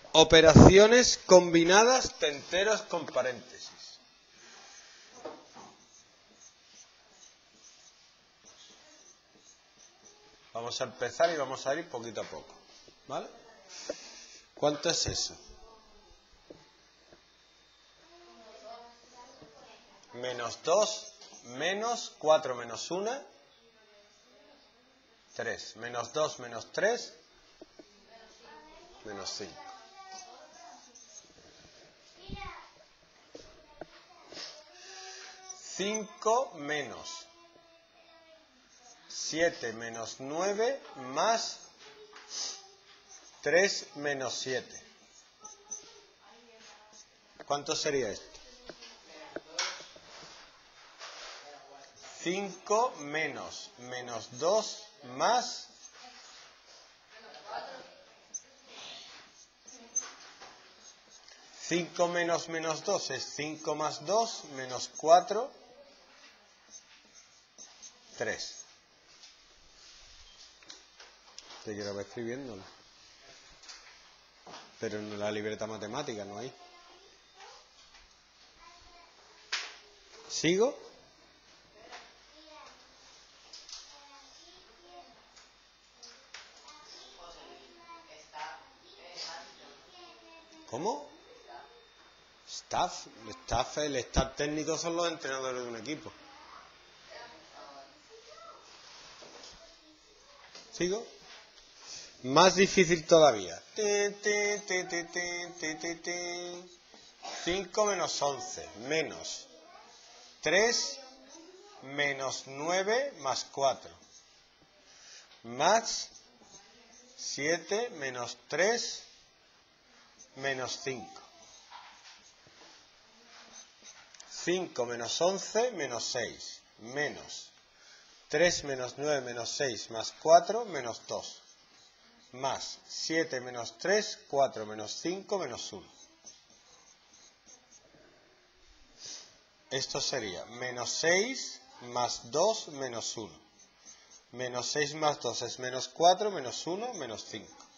Operaciones combinadas de enteros con paréntesis. Vamos a empezar y vamos a ir poquito a poco, ¿vale? ¿Cuánto es eso? Menos 2, menos 4 menos 1, 3. Menos 2 menos 3, menos 5. Cinco menos 7 menos 9 más 3 menos 7. ¿Cuánto sería esto? 5 menos 2 más 5 menos 2 es 5 más 2 menos 4, 3. Te quiero ver escribiéndolo. Pero en la libreta matemática no hay. ¿Sigo? ¿Cómo? El staff técnico son los entrenadores de un equipo. ¿Sigo? Más difícil todavía. 5 menos 11 menos 3 menos 9 más 4 más 7 menos 3 menos 5. 5 menos 11 menos 6 menos 3 menos 9 menos 6 más 4 menos 2 más 7 menos 3, 4 menos 5 menos 1. Esto sería menos 6 más 2 menos 1. Menos 6 más 2 es menos 4 menos 1 menos 5.